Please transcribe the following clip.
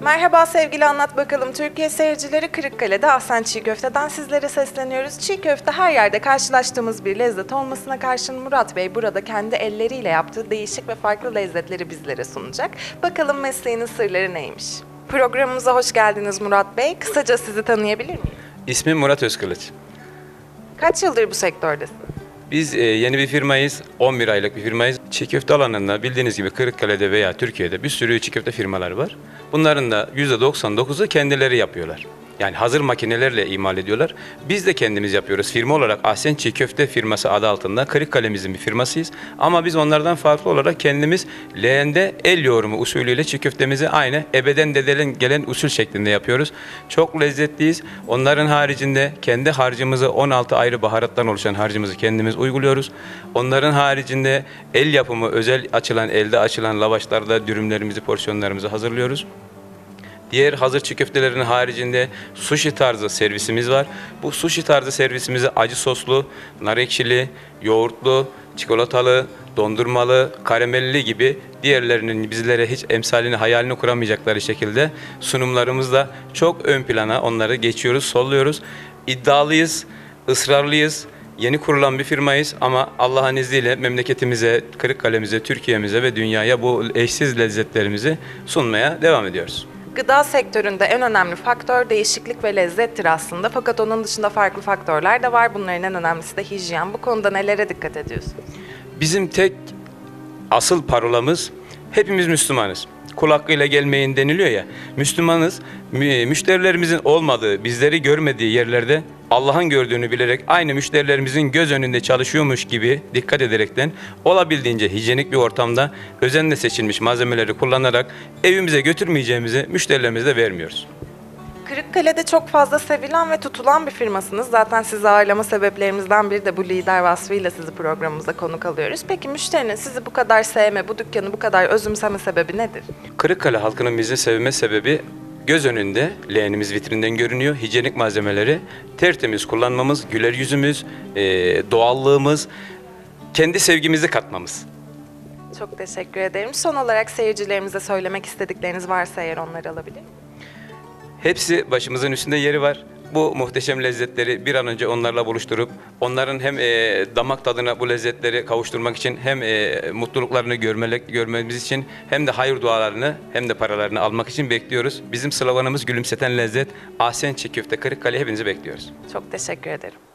Merhaba sevgili Anlat Bakalım Türkiye seyircileri, Kırıkkale'de Ahsen Çiğ Köfte'den sizlere sesleniyoruz. Çiğ köfte her yerde karşılaştığımız bir lezzet olmasına karşın Murat Bey burada kendi elleriyle yaptığı değişik ve farklı lezzetleri bizlere sunacak. Bakalım mesleğinin sırları neymiş? Programımıza hoş geldiniz Murat Bey. Kısaca sizi tanıyabilir miyim? İsmim Murat Özkılıç. Kaç yıldır bu sektördesiniz? Biz yeni bir firmayız, 11 aylık bir firmayız. Çiğ köfte alanında bildiğiniz gibi Kırıkkale'de veya Türkiye'de bir sürü çiğ köfte firmaları var. Bunların da %99'u kendileri yapıyorlar. Yani hazır makinelerle imal ediyorlar. Biz de kendimiz yapıyoruz. Firma olarak Ahsen Çiğ Köfte firması adı altında Kırıkkale'mizin bir firmasıyız. Ama biz onlardan farklı olarak kendimiz leğende el yoğurumu usulüyle çiğ köftemizi aynı ebeden dededen gelen usul şeklinde yapıyoruz. Çok lezzetliyiz. Onların haricinde kendi harcımızı 16 ayrı baharattan oluşan harcımızı kendimiz uyguluyoruz. Onların haricinde el yapımı özel açılan, elde açılan lavaşlarda dürümlerimizi, porsiyonlarımızı hazırlıyoruz. Diğer hazır çiğ köftelerin haricinde sushi tarzı servisimiz var. Bu sushi tarzı servisimizi acı soslu, nar ekşili, yoğurtlu, çikolatalı, dondurmalı, karamelli gibi diğerlerinin bizlere hiç emsalini, hayalini kuramayacakları şekilde sunumlarımızla çok ön plana onları geçiyoruz, solluyoruz. İddialıyız, ısrarlıyız. Yeni kurulan bir firmayız ama Allah'ın izniyle memleketimize, Kırıkkale'mize, Türkiye'mize ve dünyaya bu eşsiz lezzetlerimizi sunmaya devam ediyoruz. Gıda sektöründe en önemli faktör değişiklik ve lezzettir aslında. Fakat onun dışında farklı faktörler de var. Bunların en önemlisi de hijyen. Bu konuda nelere dikkat ediyorsunuz? Bizim tek asıl parolamız hepimiz Müslümanız. Kul hakkıyla gelmeyin deniliyor ya. Müslümanız. Müşterilerimizin olmadığı, bizleri görmediği yerlerde Allah'ın gördüğünü bilerek aynı müşterilerimizin göz önünde çalışıyormuş gibi dikkat ederekten olabildiğince hijyenik bir ortamda özenle seçilmiş malzemeleri kullanarak evimize götürmeyeceğimizi müşterilerimize vermiyoruz. Kırıkkale'de çok fazla sevilen ve tutulan bir firmasınız. Zaten sizi ağırlama sebeplerimizden biri de bu lider vasfıyla sizi programımıza konuk alıyoruz. Peki müşterinin sizi bu kadar sevme, bu dükkanı bu kadar özümseme sebebi nedir? Kırıkkale halkının bizi sevme sebebi göz önünde, leğenimiz vitrinden görünüyor, hijyenik malzemeleri tertemiz kullanmamız, güler yüzümüz, doğallığımız, kendi sevgimizi katmamız. Çok teşekkür ederim. Son olarak seyircilerimize söylemek istedikleriniz varsa eğer onları alabilir miyim? Hepsi başımızın üstünde yeri var. Bu muhteşem lezzetleri bir an önce onlarla buluşturup onların hem damak tadına bu lezzetleri kavuşturmak için hem mutluluklarını görmemiz için hem de hayır dualarını hem de paralarını almak için bekliyoruz. Bizim sloganımız gülümseten lezzet. Ahsen Çiğ Köfte Kırıkkale, hepinizi bekliyoruz. Çok teşekkür ederim.